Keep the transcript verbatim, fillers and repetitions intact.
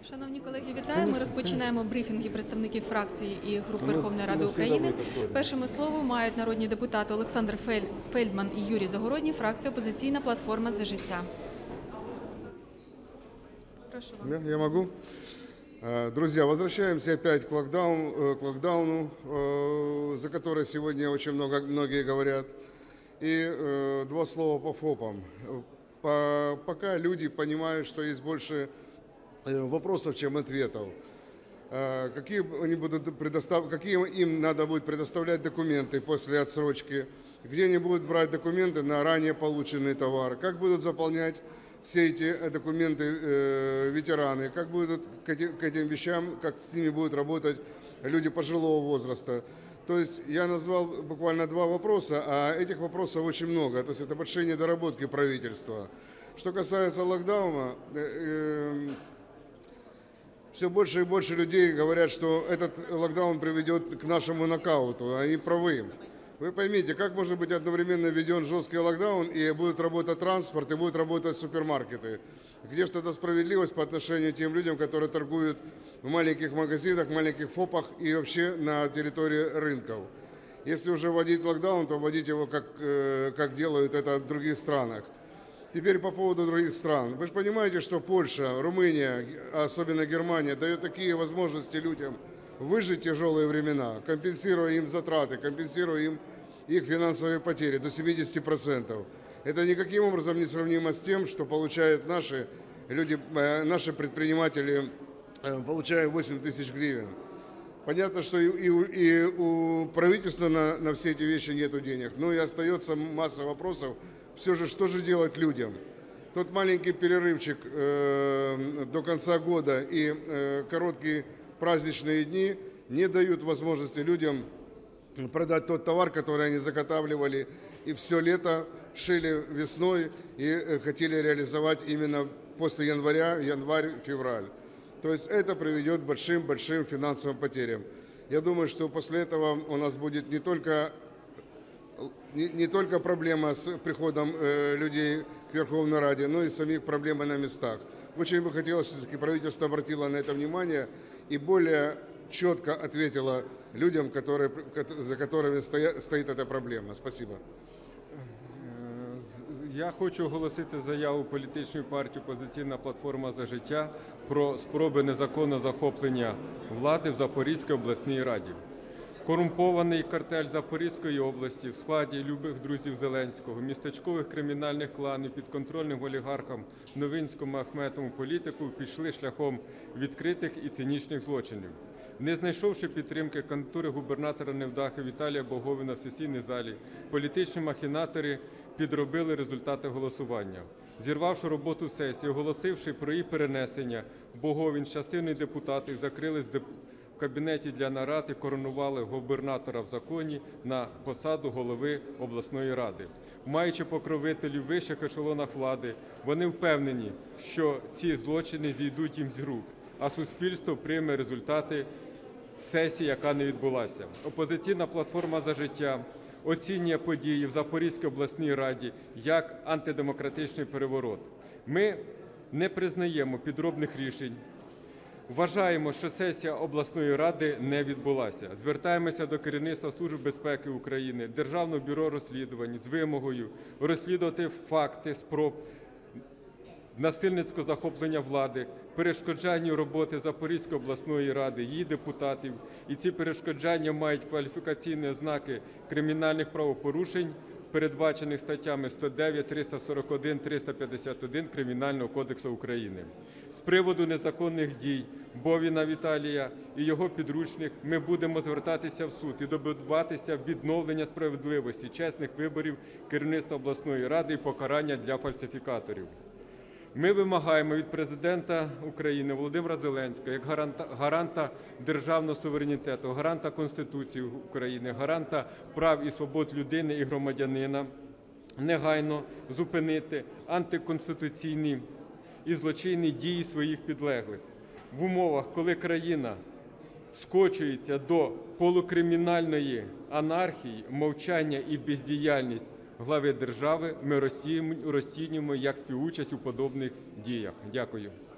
Шановні колеги, вітаю. Ми розпочинаємо брифінги представників фракцій і груп Верховної Ради України. Першими слово мають народні депутати Олександр Фельдман і Юрій Загородній, фракція «Опозиційна платформа За життя». Прошу вас. Я могу? Друзья, возвращаемся опять к локдауну, к локдауну, за который сегодня очень много, многие говорят. И два слова по ФОПам. Пока люди понимают, что есть больше вопросов, чем ответов. Какие, они будут предостав... Какие им надо будет предоставлять документы после отсрочки? Где они будут брать документы на ранее полученный товар? Как будут заполнять все эти документы э, ветераны? Как будут к этим, к этим вещам, как с ними будут работать люди пожилого возраста? То есть я назвал буквально два вопроса, а этих вопросов очень много. То есть это большие недоработки правительства. Что касается локдауна, э, э, все больше и больше людей говорят, что этот локдаун приведет к нашему нокауту. Они правы. Вы поймите, как может быть одновременно введен жесткий локдаун, и будет работать транспорт, и будут работать супермаркеты? Где же эта справедливость по отношению к тем людям, которые торгуют в маленьких магазинах, маленьких ФОПах и вообще на территории рынков? Если уже вводить локдаун, то вводить его, как, как делают это в других странах. Теперь по поводу других стран. Вы же понимаете, что Польша, Румыния, особенно Германия, дает такие возможности людям выжить в тяжелые времена, компенсируя им затраты, компенсируя им их финансовые потери до семидесяти процентов. Это никаким образом не сравнимо с тем, что получают наши люди, наши предприниматели, получая восемь тысяч гривен. Понятно, что и, и, и у правительства на, на все эти вещи нет денег, но и остается масса вопросов. Все же, что же делать людям? Тот маленький перерывчик э, до конца года и э, короткие праздничные дни не дают возможности людям продать тот товар, который они заготавливали и все лето шили весной и э, хотели реализовать именно после января, январь-февраль. То есть это приведет к большим-большим финансовым потерям. Я думаю, что после этого у нас будет не только Не, не только проблема с приходом э, людей к Верховной Раде, но и самих проблем на местах. Очень бы хотелось, чтобы все-таки правительство обратило на это внимание и более четко ответило людям, которые, за которыми стоя, стоит эта проблема. Спасибо. Я хочу оголосити заяву політичної партії «Опозиційна платформа За життя» про спроби незаконного захоплення влади в Запорізькій обласній раді. Корумпований картель Запорізької області в складі любих друзів Зеленського, містечкових кримінальних кланів, підконтрольним олігархам Новинському, Ахметову політику пішли шляхом відкритих і цинічних злочинів. Не знайшовши підтримки кандидатури губернатора невдахи Віталія Боговина в сесійній залі, політичні махінатори підробили результати голосування. Зірвавши роботу сесії, оголосивши про її перенесення, Боговин з частиною депутатів закрились в кабінеті для нарад і коронували губернатора в законі на посаду голови обласної ради. Маючи покровителів в вищих ешелонах влади, вони впевнені, що ці злочини зійдуть їм з рук, а суспільство прийме результати сесії, яка не відбулася. Опозиційна платформа «За життя» оцінює події в Запорізькій обласній раді як антидемократичний переворот. Ми не признаємо підробних рішень. Вважаємо, що сесія обласної ради не відбулася. Звертаємося до керівництва Служби безпеки України, Державного бюро розслідувань з вимогою розслідувати факти спроб насильницького захоплення влади, перешкоджанню роботи Запорізької обласної ради, її депутатів. І ці перешкоджання мають кваліфікаційні ознаки кримінальних правопорушень, передбачених статтями сто дев'ять, триста сорок один, триста п'ятдесят один Кримінального кодексу України. З приводу незаконних дій Бовіна Віталія і його підручних ми будемо звертатися в суд і добиватися відновлення справедливості, чесних виборів керівництва обласної ради і покарання для фальсифікаторів. Ми вимагаємо від Президента України Володимира Зеленського як гаранта, гаранта державного суверенітету, гаранта Конституції України, гаранта прав і свобод людини і громадянина негайно зупинити антиконституційні і злочинні дії своїх підлеглих. В умовах, коли країна скочується до полукримінальної анархії, мовчання і бездіяльність глави держави ми розцінюємо як співучасть у подобних діях. Дякую.